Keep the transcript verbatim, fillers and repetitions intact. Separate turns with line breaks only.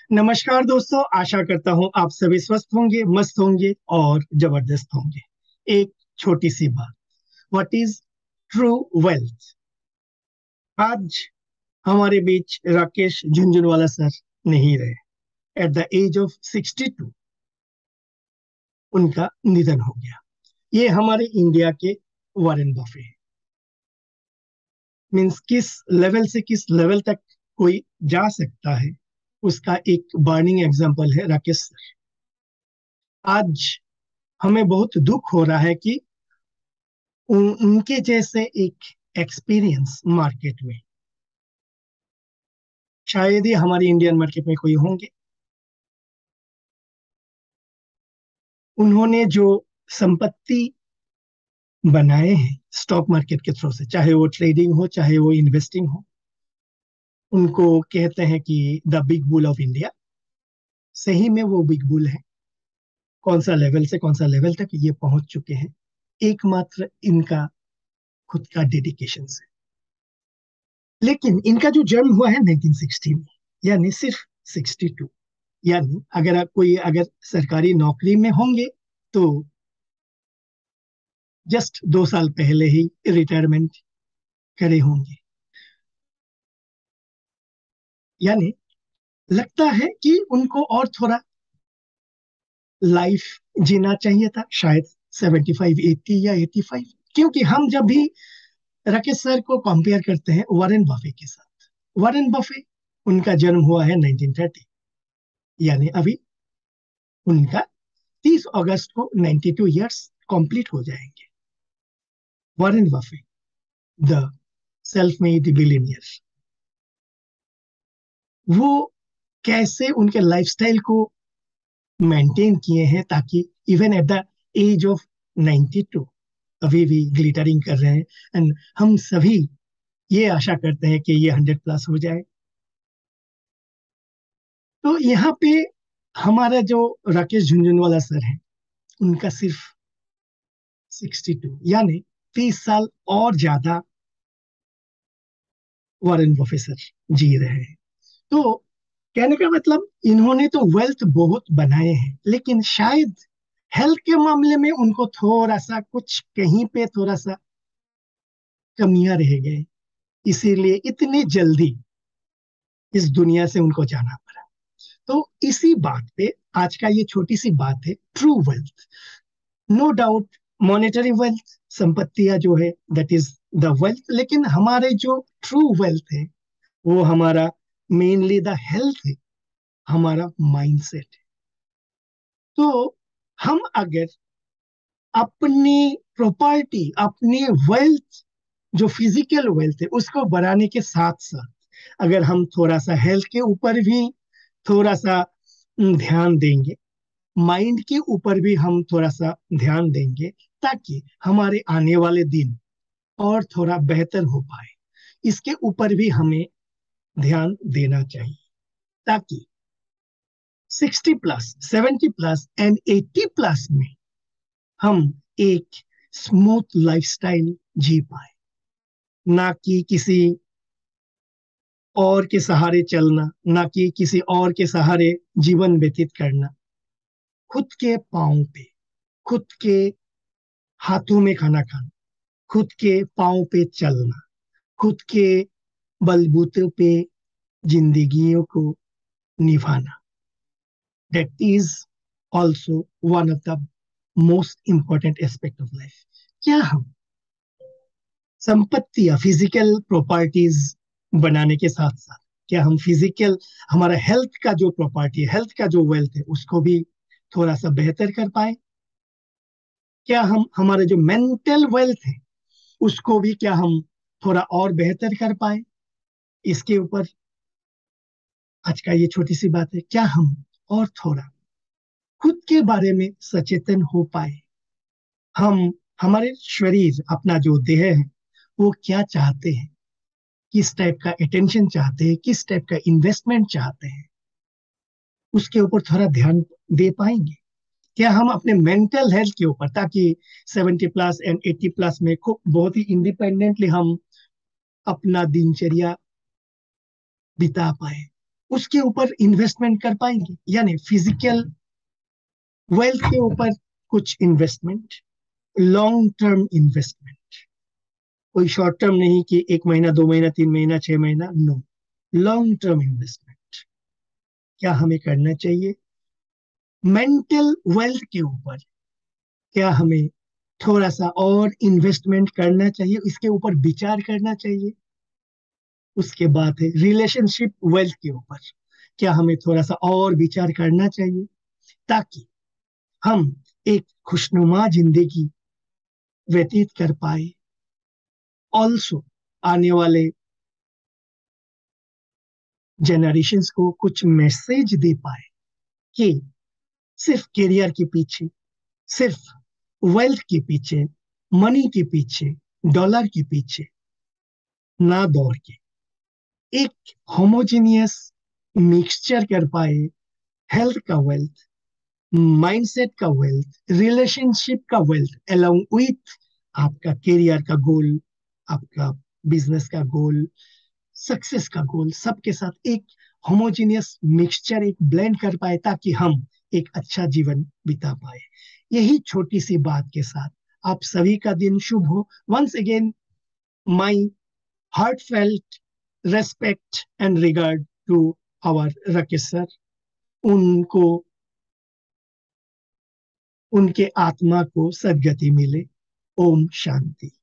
नमस्कार दोस्तों, आशा करता हूं आप सभी स्वस्थ होंगे, मस्त होंगे और जबरदस्त होंगे। एक छोटी सी बात, व्हाट इज ट्रू वेल्थ। आज हमारे बीच राकेश झुंझुनवाला सर नहीं रहे। At the age of sixty two उनका निधन हो गया। ये हमारे इंडिया के वॉरेन बफे हैं। मीन्स किस लेवल से किस लेवल तक कोई जा सकता है, उसका एक बर्निंग एग्जाम्पल है राकेश सर। आज हमें बहुत दुख हो रहा है कि उन, उनके जैसे एक एक्सपीरियंस मार्केट में शायद ही हमारी इंडियन मार्केट में कोई होंगे। उन्होंने जो संपत्ति बनाए हैं स्टॉक मार्केट के थ्रू से, चाहे वो ट्रेडिंग हो चाहे वो इन्वेस्टिंग हो, उनको कहते हैं कि the big bull of India. सही में वो बिग बुल है। कौन सा लेवल से कौन सा लेवल तक ये पहुंच चुके हैं, एकमात्र इनका खुद का डेडिकेशन से। लेकिन इनका जो जन्म हुआ है नाइनटीन सिक्सटी में, यानी सिर्फ सिक्सटी टू, यानी अगर आप कोई अगर सरकारी नौकरी में होंगे तो जस्ट दो साल पहले ही रिटायरमेंट करे होंगे। यानी लगता है कि उनको और थोड़ा लाइफ जीना चाहिए था, शायद सेवेंटी फाइव एटी या एटी फाइव। क्योंकि हम जब भी राकेश सर को कंपेयर करते हैं वॉरेन बफे के साथ, वॉरेन बफे उनका जन्म हुआ है नाइनटीन थर्टी, यानी अभी उनका तीस अगस्त को नाइनटी टू ईयर्स कंप्लीट हो जाएंगे। Warren Buffett, the self made billionaire, वो कैसे उनके लाइफस्टाइल को मेंटेन किए हैं ताकि even at the age of ninety two अभी भी ग्लिटरिंग कर रहे हैं। एंड हम सभी ये आशा करते हैं कि ये हंड्रेड प्लस हो जाए। तो यहाँ पे हमारा जो राकेश झुंझुनवाला सर है, उनका सिर्फ सिक्सटी टू, यानी तीस साल और ज्यादा वॉरेन बफे सर जी रहे हैं। तो कहने का मतलब, इन्होंने तो वेल्थ बहुत बनाए हैं, लेकिन शायद हेल्थ के मामले में उनको थोड़ा सा कुछ कहीं पे थोड़ा सा कमियां रह गए, इसीलिए इतनी जल्दी इस दुनिया से उनको जाना पड़ा। तो इसी बात पे आज का ये छोटी सी बात है, true wealth. No doubt monetary wealth, संपत्तियां जो है दैट इज द वेल्थ, लेकिन हमारे जो ट्रू वेल्थ है वो हमारा मेनली द हेल्थ है, हमारा माइंडसेट है। तो हम अगर अपनी प्रॉपर्टी, अपनी वेल्थ, जो फिजिकल वेल्थ है उसको बढ़ाने के साथ साथ अगर हम थोड़ा सा हेल्थ के ऊपर भी थोड़ा सा हम्म, ध्यान देंगे, माइंड के ऊपर भी हम थोड़ा सा ध्यान देंगे, ताकि हमारे आने वाले दिन और थोड़ा बेहतर हो पाए, इसके ऊपर भी हमें ध्यान देना चाहिए, ताकि sixty plus, seventy plus and eighty plus में हम एक स्मूथ लाइफस्टाइल जी पाए, ना कि किसी और के सहारे चलना, ना कि किसी और के सहारे जीवन व्यतीत करना। खुद के पाँव पे, खुद के हाथों में खाना खाना, खुद के पाँव पे चलना, खुद के बलबूते पे जिंदगियों को निभाना, that is also one of the most important aspect of life. क्या हम संपत्ति या फिजिकल प्रॉपर्टीज बनाने के साथ साथ, क्या हम फिजिकल, हमारा हेल्थ का जो प्रॉपर्टी है, हेल्थ का जो वेल्थ है, उसको भी थोड़ा सा बेहतर कर पाए? क्या हम हमारे जो मेंटल वेल्थ है उसको भी क्या हम थोड़ा और बेहतर कर पाए? इसके ऊपर आज का ये छोटी सी बात है, क्या हम और थोड़ा खुद के बारे में सचेतन हो पाए? हम हमारे शरीर, अपना जो देह है, वो क्या चाहते हैं, किस टाइप का अटेंशन चाहते हैं, किस टाइप का इन्वेस्टमेंट चाहते हैं, उसके ऊपर थोड़ा ध्यान दे पाएंगे? क्या हम अपने मेंटल हेल्थ के ऊपर, ताकि seventy plus and eighty plus में खूब बहुत ही इंडिपेंडेंटली हम अपना दिनचर्या बिता पाए, उसके ऊपर इन्वेस्टमेंट कर पाएंगे, यानी फिजिकल वेल्थ के ऊपर कुछ इन्वेस्टमेंट, लॉन्ग टर्म इन्वेस्टमेंट, कोई शॉर्ट टर्म नहीं कि एक महीना, दो महीना, तीन महीना, छह महीना, नो, लॉन्ग टर्म इन्वेस्टमेंट क्या हमें करना चाहिए। मेंटल वेल्थ के ऊपर क्या हमें थोड़ा सा और इन्वेस्टमेंट करना चाहिए, इसके ऊपर विचार करना चाहिए। उसके बाद है रिलेशनशिप वेल्थ के ऊपर, क्या हमें थोड़ा सा और विचार करना चाहिए, ताकि हम एक खुशनुमा जिंदगी व्यतीत कर पाए। ऑल्सो आने वाले जनरेशन्स को कुछ मैसेज दे पाए कि सिर्फ करियर के पीछे, सिर्फ वेल्थ के पीछे, मनी के पीछे, डॉलर के पीछे ना दौड़ के एक होमोजेनियस मिक्सचर कर पाए, हेल्थ का वेल्थ, माइंडसेट का वेल्थ, रिलेशनशिप का वेल्थ, अलोंग विथ आपका करियर का गोल, आपका बिजनेस का गोल, सक्सेस का गोल, सबके साथ एक होमोजेनियस मिक्सचर, एक ब्लेंड कर पाए, ताकि हम एक अच्छा जीवन बिता पाए। यही छोटी सी बात के साथ आप सभी का दिन शुभ हो। Once again my heartfelt respect and regard to our Rakesh sir. उनको, उनके आत्मा को सदगति मिले। ओम शांति।